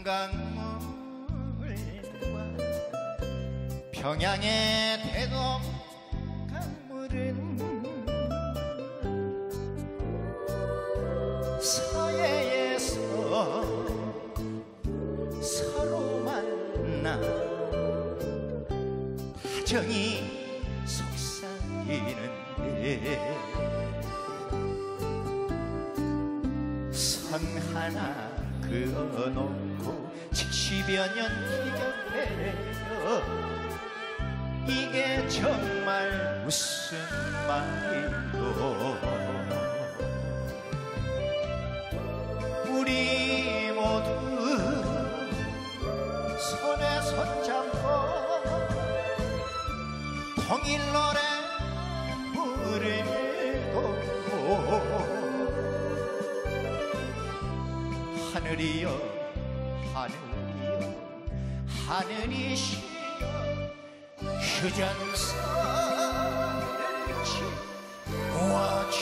강물과 평양의 대동 강물은 서해에서 서로 만나 다정히 속삭이는데 선 하나 그어놓고 70여 년 기억해요. 이게 정말 무슨 말이요. 우리 모두 손에 손잡고 통일 노래 부르고 하늘이여 하늘이여 하늘이시여 휴전선을 지워줘.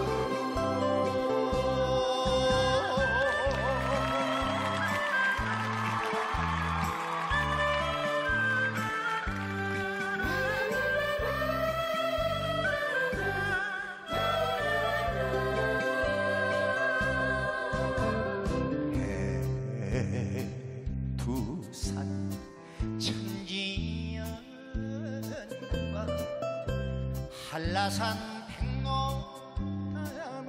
두산 천지연과 한라산 백록담은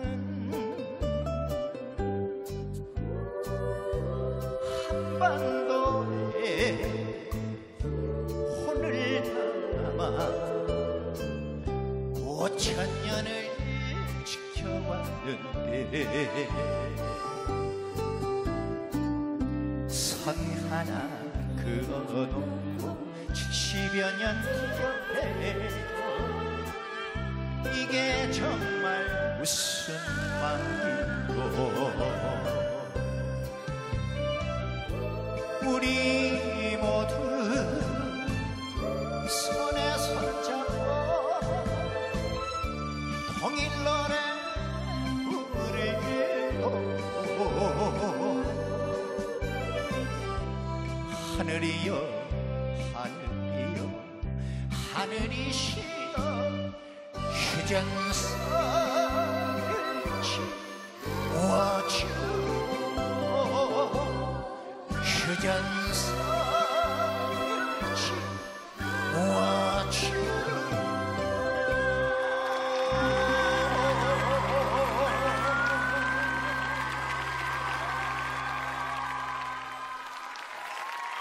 한반도에 혼을 담아 5천년을 지켜왔는데 선 하나 그어놓고 70여 년 기억해도 이게 정말 무슨 말이고. 우리 모두 손에 손잡고 통일 노래 부르고 하늘이여 하늘이여 하늘이시여 휴전선을 지워줘.